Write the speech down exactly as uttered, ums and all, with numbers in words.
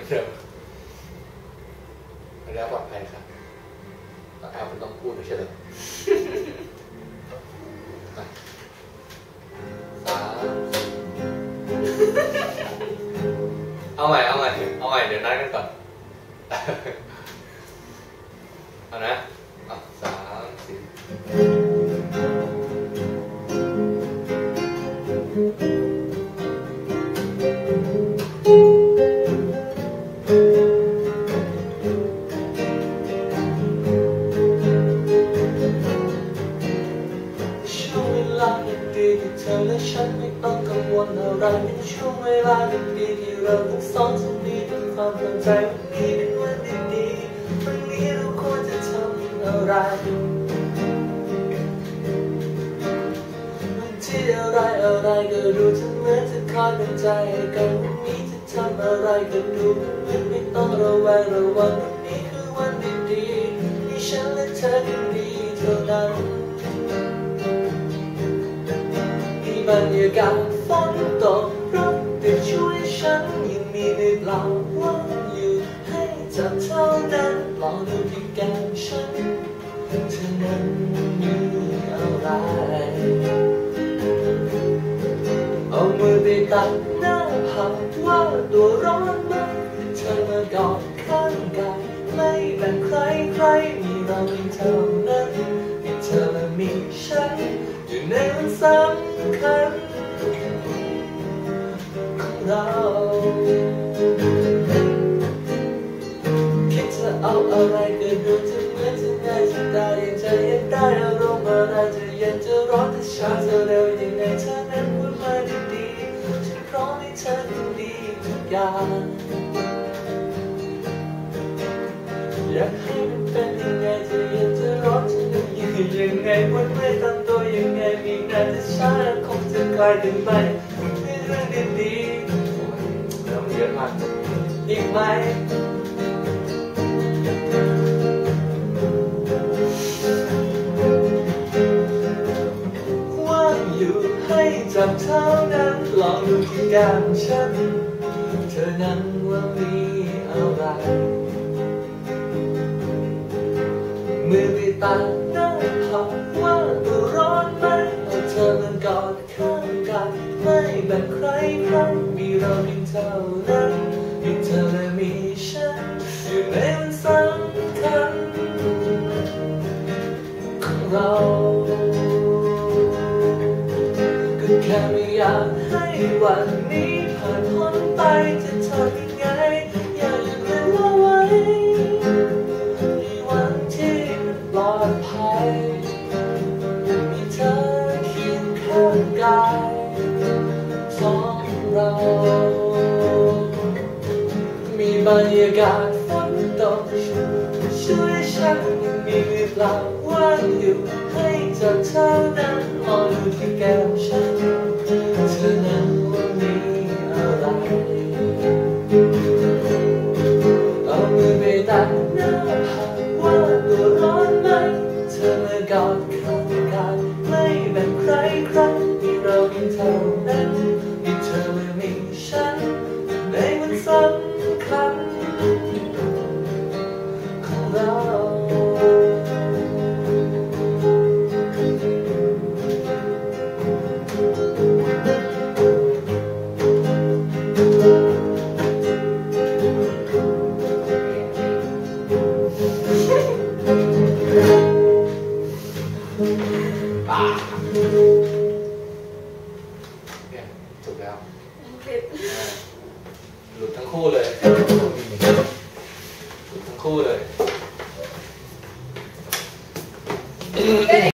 เดิมแล้วปลอดภัยครับแอลมันต้องพูดไม่ใช่เหรอสามเอาใหม่เอาใหม่เอาใหม่เดี๋ยวนัดกันก่อนเอานะเอาสามสี่เธอและฉันไม่ต้องกังวลอะไรเป็นช่วงเวลาดีๆที่เราทั้งสองจะมีเป็นความตั้งใจวันนี้เป็นวันดีๆวันนี้เราควรจะทำอะไรวันที่อะไรอะไรก็ดูจะเหมือนจะคอยเป็นใจกันวันนี้จะทำอะไรก็ดูเหมือนไม่ต้องระแวงระวังวันนี้คือวันดีๆมีฉันและเธอคนดีเท่านั้นบรรยากาศฝนตกรถติดช่วยฉันยังมีไม่เปล่าว่างอยู่ให้จับเท่านั้นลองดูที่แก้มฉันเธอนั้นมีอะไรเอามือไปตัดหน้าผากว่าตัวร้อนมากเธอมากอดข้างกายไม่แบ่งใครใครมีเราเพียงเท่านั้นมีเธอและมีฉันอยู่ในวันสำคัญของเราคิดจะเอาอะไรก็ดูจะเหมือนจะง่ายจะได้ยังจะอยากได้อารมณ์อะไรจะเย็นจะร้อนจะช้าจะเร็วยังไงเธอนั้นพูดมาดีๆฉันพร้อมให้เธอดูดีทุกอย่างอยากให้มันเป็นยังไงจะเย็นจะร้อนจะเหนื่อยยังไงวันเมื่อตั้งตัวยังไงมีงานจะช้าคงจะกลายถึงไปมีเรื่องดีๆเริ่มเยอะมากอีกไหมว่างอยู่ให้จับเท่านั้นลองดูที่แก้มฉันเธอนั้นว่ามีอะไรมือไปตัดหน้าผากว่าตัวร้อนไหมเอาเธอมันกอดข้างกายไม่แบ่งใครใครมีเราเพียงเท่านั้นมีเธอและมีฉันอยู่ในวันสำคัญของเราก็แค่ไม่อยากให้วันนี้ผ่านพ้นไปจะทำยังไงอยากหยุดเวลาไว้ปลอดภัยมีเธอเคียงข้างกายสองเรามีบรรยากาศฝนตกช่วยฉันยังมีหรือเปล่าว่างอยู่ให้จับเท่านั้นมองดูที่แก้มฉันเธอนั้นว่ามีอะไรเอามือไปตัดหน้าผากว่าตัวร้อนไหมเธอมากอดข้างกายไม่แบ่งใครใครมีเราเพียงเท่านั้นมีเธอและมีฉันในวันสำคัญของเราเนี่ยจบแล้วหลุดทั้งคู่เลยหลุดทั้งคู่เลย